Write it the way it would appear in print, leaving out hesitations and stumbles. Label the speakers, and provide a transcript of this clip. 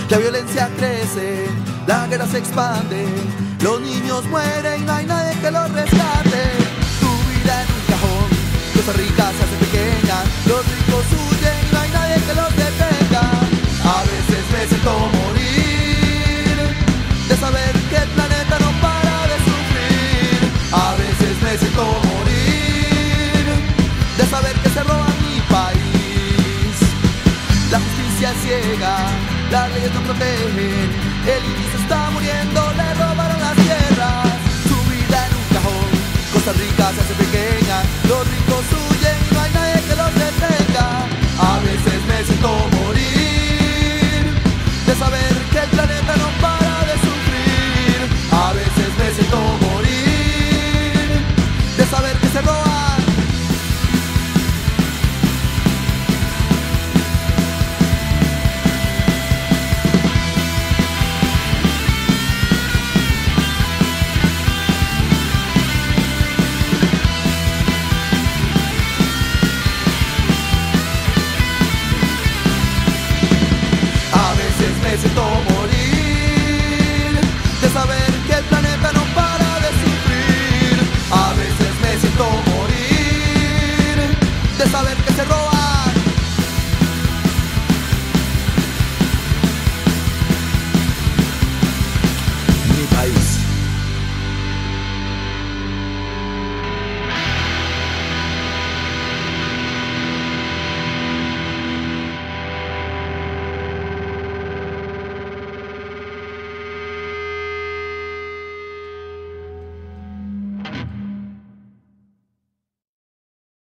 Speaker 1: La violencia crece, la guerra se expande, los niños mueren y no hay nadie que los rescate. Tu vida en un cajón, Costa Rica se hace pequeña, los ricos huyen y no hay nadie que los detenga. A veces me siento morir de saber que el planeta no para de sufrir. A veces me siento morir de saber que se roba mi país. La justicia es ciega, las leyes no protegen, el indio se está muriendo, le robaron las tierras. Su vida en un cajón, Costa Rica se hace pequeña, los ricos huyen y no hay nadie que los detenga. A veces me siento morir de saber que el planeta no para de sufrir. A veces me siento morir de saber que se roban. Me siento morir de saber que el planeta no para de sufrir. A veces me siento morir de saber que se roba.